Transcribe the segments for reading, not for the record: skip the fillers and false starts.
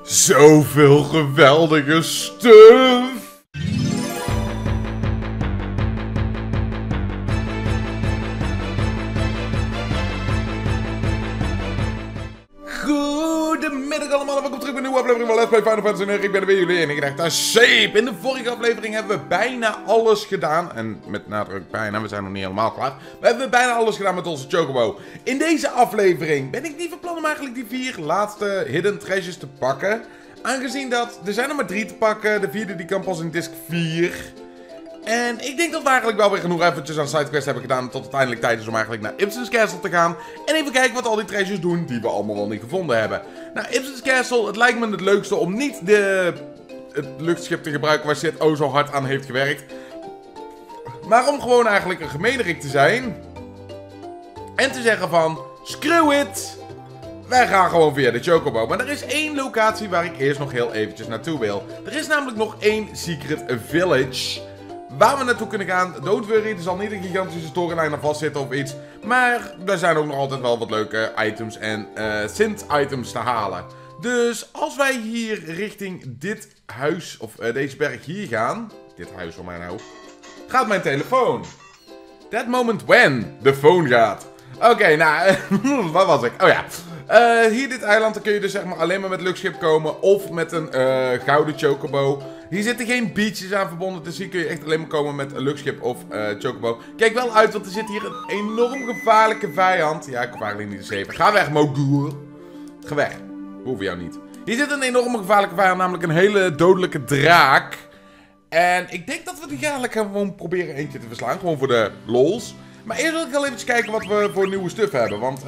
Zoveel geweldige stuff! Goedemiddag allemaal en welkom terug bij een nieuwe aflevering van Let's Play Final Fantasy 9. Ik ben er weer jullie en ik dacht, shape. In de vorige aflevering hebben we bijna alles gedaan. En met nadruk bijna, we zijn nog niet helemaal klaar. We hebben bijna alles gedaan met onze Chocobo. In deze aflevering ben ik niet van plan om eigenlijk die 4 laatste hidden treasures te pakken. Aangezien dat, er zijn er maar 3 te pakken. De 4e die kan pas in disc 4. En ik denk dat we eigenlijk wel weer genoeg eventjes aan sidequests hebben gedaan. Tot het uiteindelijk tijd is om eigenlijk naar Ipsen's Castle te gaan. En even kijken wat al die treasures doen die we allemaal wel niet gevonden hebben. Nou, Ipsen's Castle, het lijkt me het leukste om niet het luchtschip te gebruiken waar Sid zo hard aan heeft gewerkt. Maar om gewoon eigenlijk een gemeenerik te zijn. En te zeggen van, screw it! Wij gaan gewoon via de Chocobo. Maar er is één locatie waar ik eerst nog heel eventjes naartoe wil. Er is namelijk nog één secret village waar we naartoe kunnen gaan. Don't worry, er zal niet een gigantische storyline aan vastzitten of iets. Maar er zijn ook nog altijd wel wat leuke items en synth-items te halen. Dus als wij hier richting dit huis, of deze berg hier gaan. Dit huis voor mij nou. Gaat mijn telefoon. That moment when de phone gaat. Oké, nou, waar was ik? Oh ja. Hier dit eiland, dan kun je dus zeg maar alleen maar met luchtschip komen. Of met een gouden chocobo. Hier zitten geen beaches aan verbonden. Dus hier kun je echt alleen maar komen met een luchtschip of chocobo. Kijk wel uit, want er zit hier een enorm gevaarlijke vijand. Ja, ik hoef eigenlijk niet te zeven. Ga weg, Mogul. Ga weg. We hoeven jou niet. Hier zit een enorme gevaarlijke vijand, namelijk een hele dodelijke draak. En ik denk dat we die eigenlijk gewoon proberen eentje te verslaan. Gewoon voor de lols. Maar eerst wil ik wel even kijken wat we voor nieuwe stuff hebben. Want,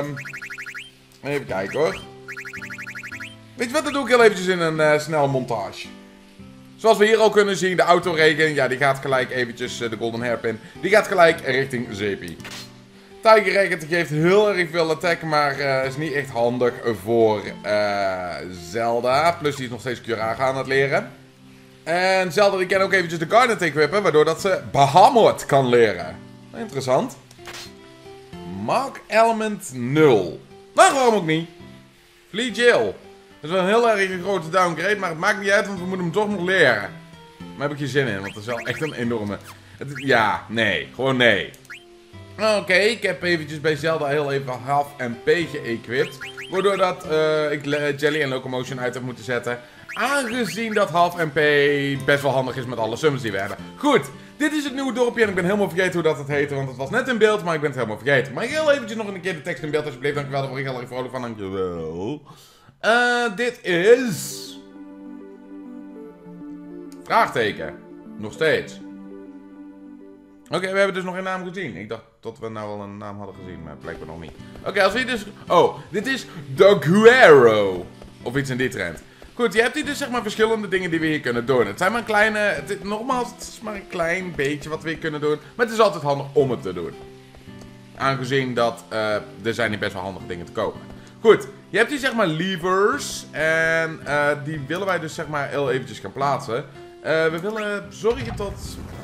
even kijken hoor. Weet je wat, dat doe ik heel eventjes in een snelle montage. Zoals we hier al kunnen zien, de autoregen, ja, die gaat gelijk eventjes, de Golden Hairpin, die gaat gelijk richting Zeepie. Tiger Regen geeft heel erg veel attack, maar is niet echt handig voor Zelda. Plus die is nog steeds Curaga aan het leren. En Zelda die kan ook eventjes de Garnet equippen, waardoor dat ze Bahamut kan leren. Interessant. Mark Element 0. Maar waarom ook niet? Flea Jill. Dat is wel een heel erg grote downgrade, maar het maakt niet uit, want we moeten hem toch nog leren. Daar heb ik geen zin in, want dat is wel echt een enorme... Ja, nee. Gewoon nee. Oké, ik heb eventjes bij Zelda heel even half MP geëquipt. Waardoor dat ik Jelly en Locomotion uit heb moeten zetten. Aangezien dat half MP best wel handig is met alle summons die we hebben. Goed, dit is het nieuwe dorpje en ik ben helemaal vergeten hoe dat het heette. Want het was net in beeld, maar ik ben het helemaal vergeten. Maar heel eventjes nog een keer de tekst in beeld alsjeblieft. Dankjewel, daar word ik heel erg vrolijk van. Dankjewel. Dit is... Vraagteken. Nog steeds. Oké, we hebben dus nog geen naam gezien. Ik dacht dat we nou al een naam hadden gezien, maar blijkbaar nog niet. Oké, als we hier dus... Oh, dit is The Guero. Of iets in die trend. Goed, je hebt hier dus zeg maar verschillende dingen die we hier kunnen doen. Het zijn maar een kleine... Nogmaals, het is maar een klein beetje wat we hier kunnen doen. Maar het is altijd handig om het te doen. Aangezien dat er zijn hier best wel handige dingen te kopen. Goed, je hebt hier zeg maar levers. En die willen wij dus zeg maar heel eventjes gaan plaatsen. We willen zorgen dat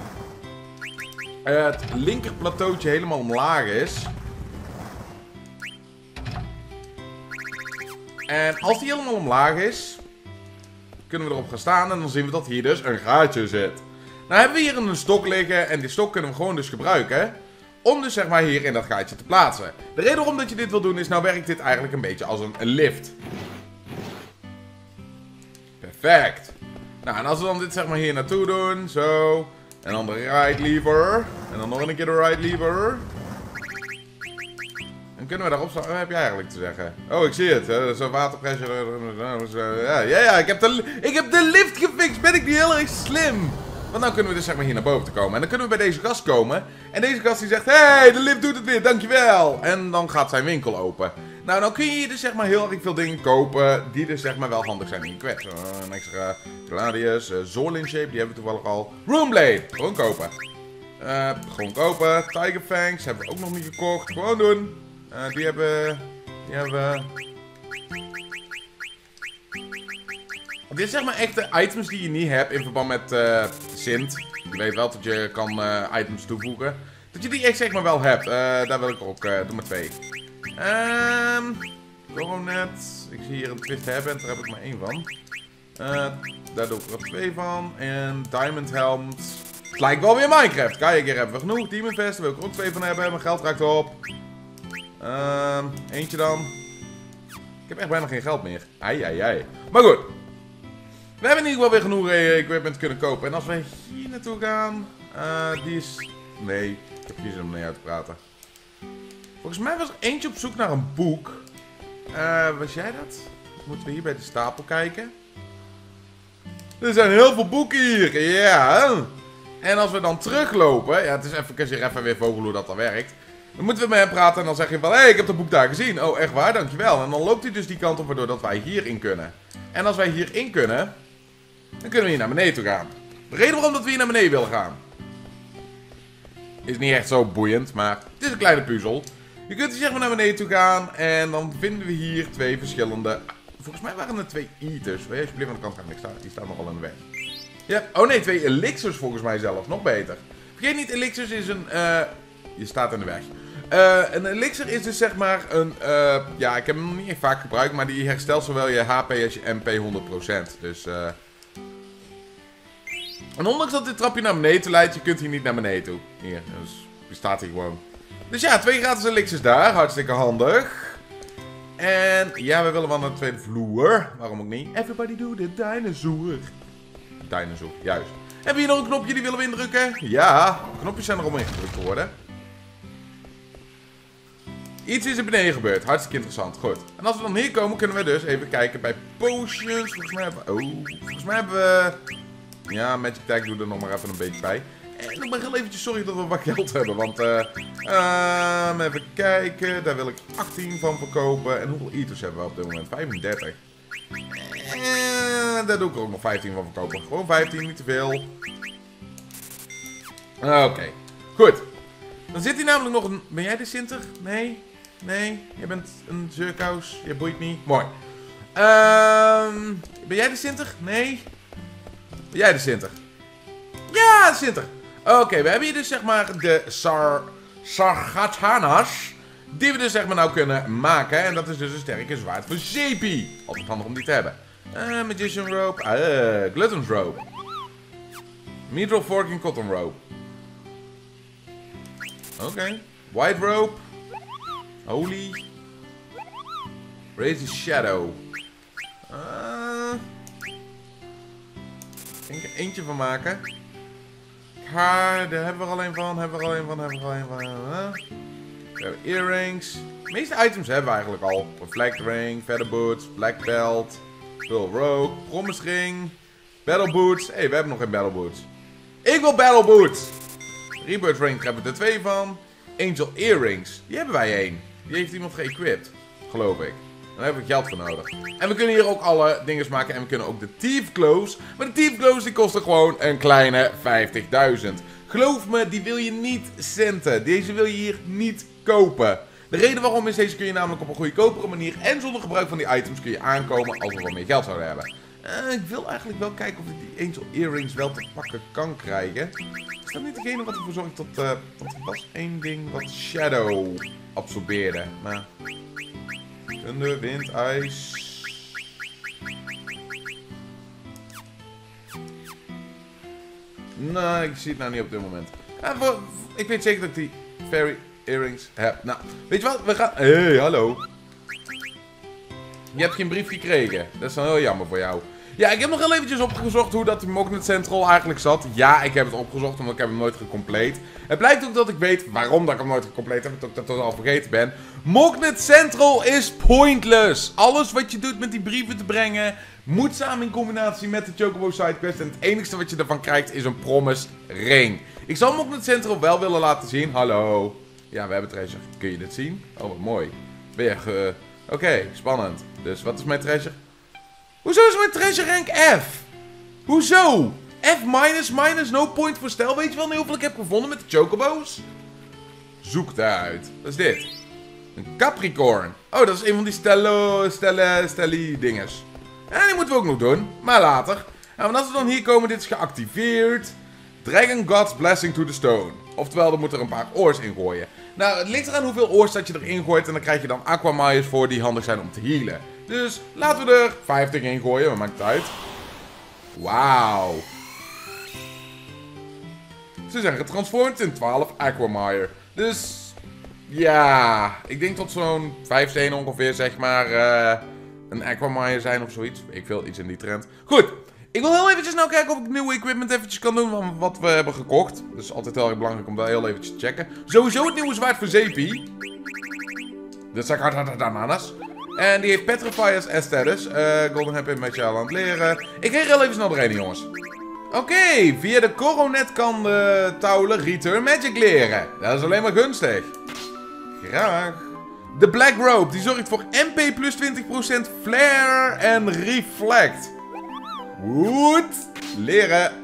het linker plateautje helemaal omlaag is. En als die helemaal omlaag is, kunnen we erop gaan staan en dan zien we dat hier dus een gaatje zit. Nou hebben we hier een stok liggen en die stok kunnen we gewoon dus gebruiken om dus zeg maar hier in dat gaatje te plaatsen. De reden waarom dat je dit wil doen is, nou werkt dit eigenlijk een beetje als een lift. Perfect. Nou, en als we dan dit zeg maar hier naartoe doen, zo. En dan de right lever. En dan nog een keer de right lever. Dan kunnen we daarop staan. Wat heb jij eigenlijk te zeggen? Oh, ik zie het. Zo'n waterpressure. Ja, ik heb de lift gefixt. Ben ik niet heel erg slim? Want dan kunnen we dus zeg maar hier naar boven te komen. En dan kunnen we bij deze gast komen. En deze gast die zegt, hey, de lift doet het weer, dankjewel. En dan gaat zijn winkel open. Nou, dan kun je hier dus zeg maar heel erg veel dingen kopen die dus zeg maar wel handig zijn in je quest. Een extra Gladius, Zorlin Shape, die hebben we toevallig al. Roomblade, gewoon kopen. Gewoon kopen. Tiger Fangs hebben we ook nog niet gekocht. Gewoon doen. Die hebben we. Dit is zeg maar echt de items die je niet hebt in verband met Sint. Je weet wel dat je kan items toevoegen. Dat je die echt zeg maar wel hebt. Daar wil ik ook. Doe maar 2. Coronet. Ik zie hier een Twist Hairband, daar heb ik maar 1 van. Daar doe ik er 2 van. En Diamond Helmet. Het lijkt wel weer Minecraft. Kijk, hier hebben we genoeg. Demon Vest, daar wil ik er ook 2 van hebben. Mijn geld raakt op. Eentje dan. Ik heb echt bijna geen geld meer. Ai. Maar goed. We hebben in ieder geval weer genoeg equipment kunnen kopen. En als we hier naartoe gaan... die is... Nee, ik heb hier zin om mee uit te praten. Volgens mij was er eentje op zoek naar een boek. Was jij dat? Moeten we hier bij de stapel kijken? Er zijn heel veel boeken hier. Ja. En als we dan teruglopen... Ja, het is even weer vogel hoe dat dan werkt. Dan moeten we met hem praten en dan zeg je van... Hé, ik heb dat boek daar gezien. Oh, echt waar? Dankjewel. En dan loopt hij dus die kant op waardoor dat wij hierin kunnen. En als wij hierin kunnen... Dan kunnen we hier naar beneden toe gaan. De reden waarom dat we hier naar beneden willen gaan... Is niet echt zo boeiend, maar het is een kleine puzzel. Je kunt hier zeg maar naar beneden toe gaan. En dan vinden we hier 2 verschillende... Volgens mij waren er 2 eaters. Wil je alsjeblieft aan de kant gaan? Die staan nogal in de weg. Ja. Oh nee, 2 elixirs volgens mij zelf. Nog beter. Vergeet niet, elixirs is een... Je staat in de weg. Een elixir is dus zeg maar een... ja, ik heb hem nog niet echt vaak gebruikt. Maar die herstelt zowel je HP als je MP 100%. Dus... En ondanks dat dit trapje naar beneden toe leidt, je kunt hier niet naar beneden toe. Hier, dus die staat hier gewoon. Dus ja, 2 gratis elixirs daar. Hartstikke handig. En ja, we willen wel naar de tweede vloer. Waarom ook niet? Everybody do the dinosaur. Dinosaur, juist. Hebben we hier nog een knopje die willen we indrukken? Ja, knopjes zijn er om ingedrukt geworden. Iets is er beneden gebeurd. Hartstikke interessant. Goed. En als we dan hier komen, kunnen we dus even kijken bij potions. Volgens mij hebben we... Ja, Magic Tag doe er nog maar even een beetje bij. En nog maar heel eventjes sorry dat we wat geld hebben. Want, even kijken. Daar wil ik 18 van verkopen. En hoeveel eaters hebben we op dit moment? 35. En daar doe ik er ook nog 15 van verkopen. Gewoon 15, niet te veel. Oké. Goed. Dan zit hier namelijk nog een... Ben jij de Sinter? Nee. Nee. Je bent een zeurkous. Je boeit niet. Mooi. Ben jij de Sinter? Nee. Ben jij de Sinter? Ja, de Sinter. Oké, we hebben hier dus zeg maar de Sargatanas. Die we dus zeg maar nou kunnen maken. En dat is dus een sterke zwaard voor Zeepie. Altijd handig om die te hebben. Magician Rope. Glutton's Rope. Meatball Fork en Cotton Rope. Oké. White Rope. Holy. Raise the Shadow. Ik kan er eentje van maken. Haar, daar hebben we er alleen van. We hebben earrings. De meeste items hebben we eigenlijk al. Reflect ring, feather boots, black belt, pearl rope, promise ring, battle boots. Hé, we hebben nog geen battle boots. Ik wil battle boots! Rebirth ring, daar hebben we er 2 van. Angel earrings, die hebben wij 1. Die heeft iemand geëquipt, geloof ik. Daar hebben we geld voor nodig. En we kunnen hier ook alle dingen maken. En we kunnen ook de Thief Clothes. Maar de Thief Clothes die kosten gewoon een kleine 50.000. Geloof me, die wil je niet centen. Deze wil je hier niet kopen. De reden waarom is, deze kun je namelijk op een goedkopere manier en zonder gebruik van die items kun je aankomen als we wat meer geld zouden hebben. Ik wil eigenlijk wel kijken of ik die Angel Earrings wel te pakken kan krijgen. Is dat niet degene wat ervoor zorgt dat... want er was 1 ding wat Shadow absorbeerde. Maar... Thunder, wind, ijs. Nee, ik zie het nou niet op dit moment. Ik weet zeker dat ik die Fairy Earrings heb. Nou, weet je wat? We gaan... Hé, hallo. Je hebt geen brief gekregen. Dat is dan heel jammer voor jou. Ja, ik heb nog heel eventjes opgezocht hoe dat de Mognet Central eigenlijk zat. Ja, ik heb het opgezocht, omdat ik heb hem nooit gecomplete. Het blijkt ook dat ik weet waarom dat ik hem nooit gecomplete heb. Dat ik dat al vergeten ben. Mognet Central is pointless. Alles wat je doet met die brieven te brengen, moet samen in combinatie met de Chocobo Sidequest. En het enige wat je ervan krijgt is een Promised Ring. Ik zal Mognet Central wel willen laten zien. Hallo. Ja, we hebben treasure. Kun je dit zien? Oh, wat mooi. Oké, spannend. Dus wat is mijn treasure? Hoezo is mijn treasure rank F? Hoezo? F minus, no point voor stel. Weet je wel niet hoeveel ik heb gevonden met de Chocobo's? Zoek daaruit. Wat is dit? Een Capricorn. Oh, dat is een van die stellie dinges. En die moeten we ook nog doen. Maar later. En als we dan hier komen, dit is geactiveerd. Dragon God's Blessing to the Stone. Oftewel, er moeten er een paar oors in gooien. Nou, het ligt eraan hoeveel oors dat je erin gooit. En dan krijg je dan Aquamires voor die handig zijn om te healen. Dus laten we er 50 in gooien. Wat maakt het uit? Wauw. Ze zijn getransformed in 12 Aquamire. Dus ja, ik denk tot zo'n 5 stenen ongeveer, zeg maar, een Aquamire zijn of zoiets. Ik wil iets in die trend. Goed, ik wil heel eventjes nou kijken of ik nieuwe equipment eventjes kan doen van wat we hebben gekocht. Dus altijd heel erg belangrijk om dat heel eventjes te checken. Sowieso het nieuwe zwaard voor Zeepy. De Sakatananas. En die heeft Petrifiers as status. Golden Happy met jou aan het leren. Ik ga heel even snel doorheen, jongens. Oké, via de Coronet kan de Tauler Return Magic leren. Dat is alleen maar gunstig. Graag. De Black Robe, die zorgt voor MP plus 20% Flare en Reflect. Goed. Leren.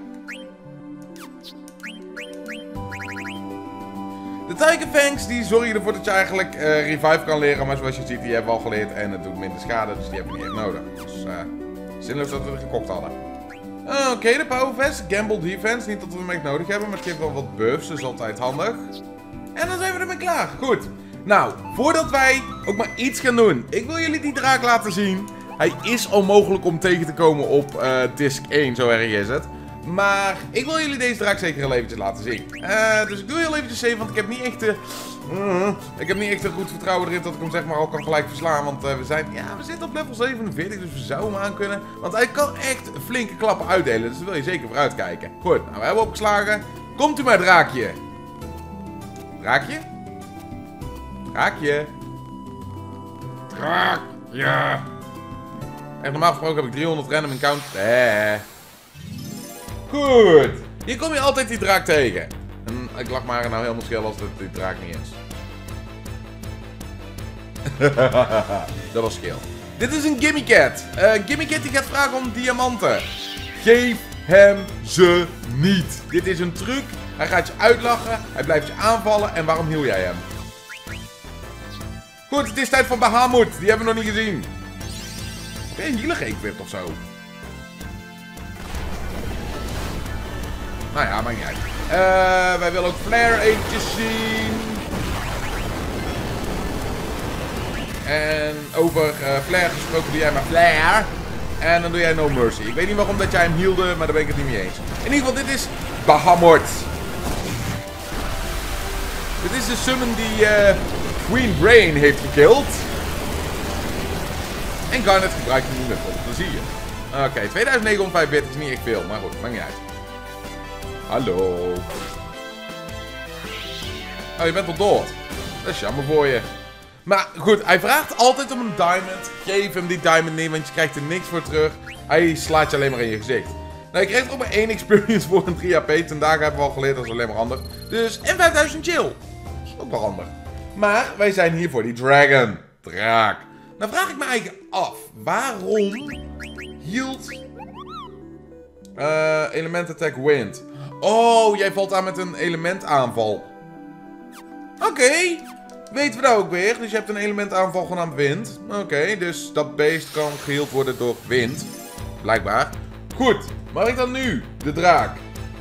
De Tiger Fangs, die zorgen ervoor dat je eigenlijk Revive kan leren. Maar zoals je ziet, die hebben we al geleerd en het doet minder schade. Dus die hebben we niet echt nodig. Dus zinloos dat we het gekocht hadden. Oké, de Power Vest, Gamble Defense. Niet dat we hem echt nodig hebben, maar het geeft wel wat buffs. Dus altijd handig. En dan zijn we ermee klaar. Goed. Nou, voordat wij ook maar iets gaan doen. Ik wil jullie die draak laten zien. Hij is onmogelijk om tegen te komen op disc 1, zo erg is het. Maar ik wil jullie deze draak zeker heel eventjes laten zien. Dus ik doe heel eventjes even, want ik heb niet echt een goed vertrouwen erin dat ik hem zeg maar al kan gelijk verslaan. Want we zitten op level 47, dus we zouden hem aan kunnen. Want hij kan echt flinke klappen uitdelen, dus daar wil je zeker voor uitkijken. Goed, nou we hebben opgeslagen. Komt u maar, draakje. Draakje? Draakje. Draakje. Echt normaal gesproken heb ik 300 random encounters. Goed. Hier kom je altijd die draak tegen. En ik lach maar nou helemaal schil als het die draak niet is. Dat was schil. Dit is een Gimme Cat. Gimme Cat die gaat vragen om diamanten. Geef hem ze niet. Dit is een truc. Hij gaat je uitlachen. Hij blijft je aanvallen. En waarom hiel jij hem? Goed, het is tijd voor Bahamut. Die hebben we nog niet gezien. Heb je een healer geëquipt of zo? Nou ja, maakt niet uit. Wij willen ook Flare eventjes zien. En over Flare gesproken doe jij maar Flare. En dan doe jij No Mercy. Ik weet niet waarom dat jij hem healde, maar daar ben ik het niet mee eens. In ieder geval, dit is Bahamut. Dit is de summon die Queen Brain heeft gekillt. En Garnet gebruikt hem nu met vol plezier. Oké, 2945 is niet echt veel, maar goed, maakt niet uit. Hallo. Oh, je bent al dood. Dat is jammer voor je. Maar goed, hij vraagt altijd om een diamond. Geef hem die diamond niet, want je krijgt er niks voor terug. Hij slaat je alleen maar in je gezicht. Nou, je krijgt ook maar 1 experience voor een 3 HP. Vandaag hebben we al geleerd, dat is alleen maar handig. Dus, en 5000 chill. Dat is ook wel handig. Maar, wij zijn hier voor die dragon. Draak. Nou vraag ik me eigenlijk af. Waarom hield element attack wind? Oh, jij valt aan met een elementaanval. Oké. Weten we dat ook weer. Dus je hebt een elementaanval genaamd wind. Oké, dus dat beest kan geheeld worden door wind. Blijkbaar. Goed. Mag ik dan nu de draak?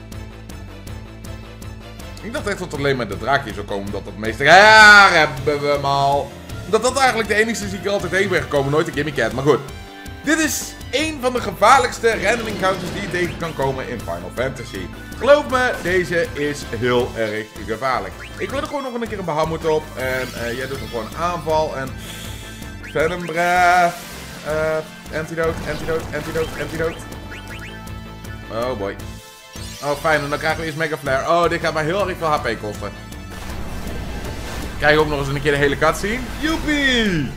Ik dacht echt dat het alleen maar de draakje zou komen. Omdat dat meeste... Ja, hebben we hem al. Dat dat eigenlijk de enige is die ik er altijd heen ben gekomen. Nooit een Gimme Cat. Maar goed. Dit is een van de gevaarlijkste random encounters die je tegen kan komen in Final Fantasy. Geloof me, deze is heel erg gevaarlijk. Ik wil er gewoon nog een keer een Bahamut op. En jij doet er gewoon een aanval. En... Venom Breath. Antidote, antidote, antidote, antidote. Oh boy. Oh fijn, en dan krijgen we eerst Mega Flare. Oh, dit gaat mij heel erg veel HP kosten. Krijg je ook nog eens een keer de hele cutscene. Joepie!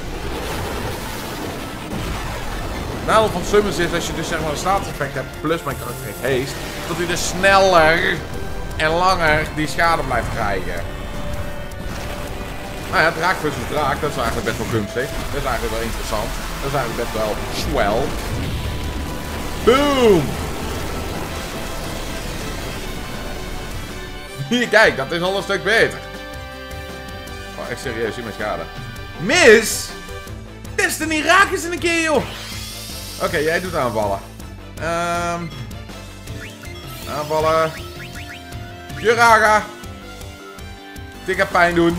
Het nadeel van summons is als je dus zeg maar een staatseffect hebt plus mijn karakter heeft haste, dat hij dus sneller en langer die schade blijft krijgen. Nou ja, draak versus draak, dat is eigenlijk best wel gunstig. Dat is eigenlijk wel interessant. Dat is eigenlijk best wel swell. Boom! Hier, kijk, dat is al een stuk beter. Oh, echt serieus, zie mijn schade. Mis! Destiny, raak eens een keer, joh! Oké, jij doet aanvallen. Aanvallen. Juraga. Dit gaat pijn doen.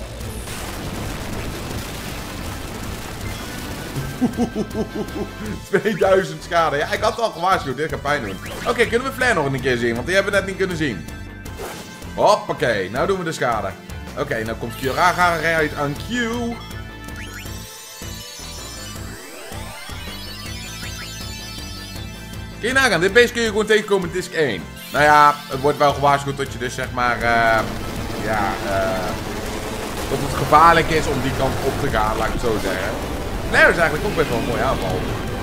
$2000 schade. Ja, ik had het al gewaarschuwd. Dit gaat pijn doen. Oké, kunnen we Flair nog een keer zien? Want die hebben we net niet kunnen zien. Hoppakee. Nou doen we de schade. Oké, nou komt Curaga eruit aan Q. Kun je nagaan, dit beest kun je gewoon tegenkomen in disc 1. Nou ja, het wordt wel gewaarschuwd dat je dus zeg maar, dat het gevaarlijk is om die kant op te gaan, laat ik het zo zeggen. Flair is eigenlijk ook best wel een mooie aanval.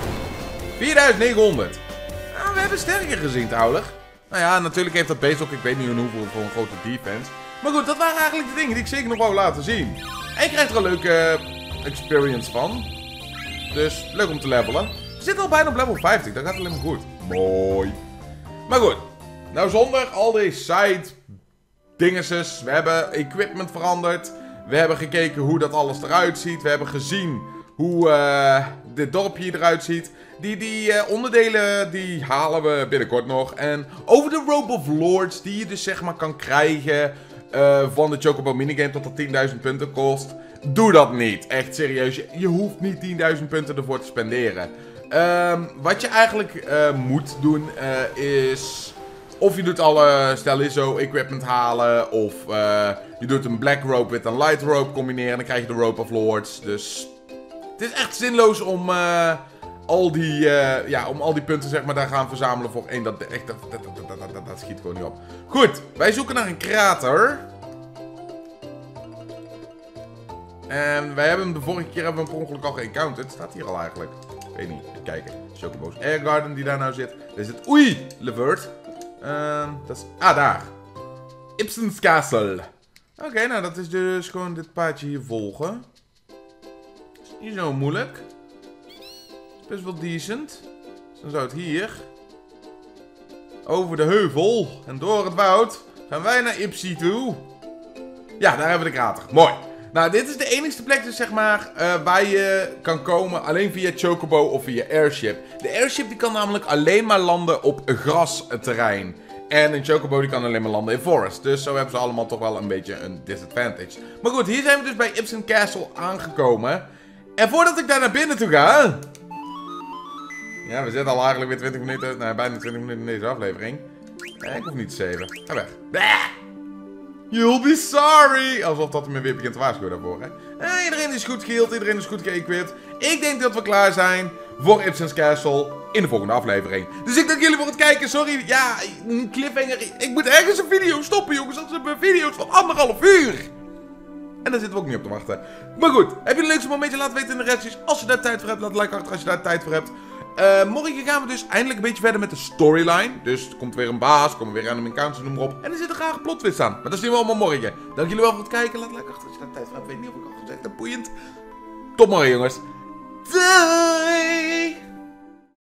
4900. Nou, we hebben sterker gezien trouwens. Nou ja, natuurlijk heeft dat beest ook, ik weet niet hoeveel, voor een grote defense. Maar goed, dat waren eigenlijk de dingen die ik zeker nog wou laten zien. En je krijgt er een leuke experience van. Dus, leuk om te levelen. We zitten al bijna op level 50, dat gaat alleen maar goed. Mooi. Maar goed, nou zonder al die side dingetjes. We hebben equipment veranderd. We hebben gekeken hoe dat alles eruit ziet. We hebben gezien hoe dit dorpje eruit ziet. Die onderdelen die halen we binnenkort nog. En over de Rope of Lords die je dus zeg maar kan krijgen van de Chocobo minigame tot dat 10.000 punten kost. Doe dat niet. Echt serieus. Je hoeft niet 10.000 punten ervoor te spenderen. Wat je eigenlijk moet doen is... Of je doet alle Stellizo equipment halen. Of je doet een Black Rope met een Light Rope combineren. En dan krijg je de Rope of Lords. Dus het is echt zinloos om al die punten zeg maar daar gaan verzamelen voor één. Dat schiet gewoon niet op. Goed, wij zoeken naar een krater. En wij hebben hem de vorige keer per ongeluk al geëncounterd. Het staat hier al eigenlijk. Ik weet niet. Even kijken. Chocobo's Air Garden die daar nou zit. Daar zit... Oei! Levert. Dat is... Ah, daar. Ipsen's Castle. Oké, nou dat is dus gewoon dit paadje hier volgen. Is niet zo moeilijk. Best wel decent. Dus dan zou het hier... Over de heuvel en door het woud gaan wij naar Ipsy toe. Ja, daar hebben we de krater. Mooi. Nou, dit is de enigste plek dus, zeg maar, waar je kan komen alleen via Chocobo of via Airship. De Airship die kan namelijk alleen maar landen op grasterrein. En een Chocobo die kan alleen maar landen in Forest. Dus zo hebben ze allemaal toch wel een beetje een disadvantage. Maar goed, hier zijn we dus bij Ipsen Castle aangekomen. En voordat ik daar naar binnen toe ga... Ja, we zitten al eigenlijk weer 20 minuten, nou bijna 20 minuten in deze aflevering. Ik hoef niet te saven. Ga weg. You'll be sorry! Alsof dat me weer begint te waarschuwen daarvoor, hè. Iedereen is goed geheeld, iedereen is goed geëquipt. Ik denk dat we klaar zijn voor Ipsen's Castle in de volgende aflevering. Dus ik dank jullie voor het kijken. Sorry, ja, een cliffhanger. Ik moet ergens een video stoppen, jongens. Dat zijn video's van 1,5 uur. En daar zitten we ook niet op te wachten. Maar goed, heb je een leukste momentje? Laat weten in de reacties. Als je daar tijd voor hebt, laat een like achter als je daar tijd voor hebt. Morgen gaan we dus eindelijk een beetje verder met de storyline. Dus er komt weer een baas, komen weer random encounters, noem maar op. En er zit een graag plot twist aan. Maar dat zien we allemaal morgen. Dank jullie wel voor het kijken. Laat een like achter als je daar tijd voor hebt. Ik weet niet of ik al gezegd heb. Boeiend. Tot morgen, jongens. Doei!